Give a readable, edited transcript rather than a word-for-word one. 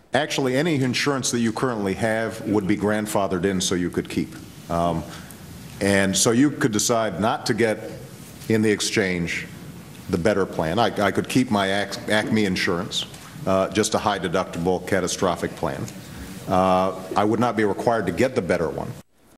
Actually, any insurance that you currently have would be grandfathered in, so you could keep. And so you could decide not to get in the exchange the better plan. I could keep my Acme insurance, just a high deductible catastrophic plan. I would not be required to get the better one.